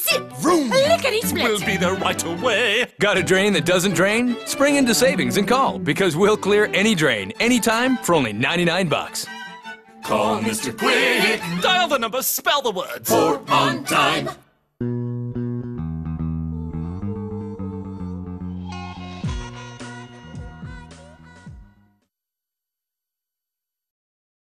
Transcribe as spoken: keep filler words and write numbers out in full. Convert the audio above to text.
zip, vroom. Lickety-split. We'll be there right away. Got a drain that doesn't drain? Spring into savings and call, because we'll clear any drain, anytime, for only ninety-nine bucks. Call Mister Quick. Dial the number, spell the words. For on time.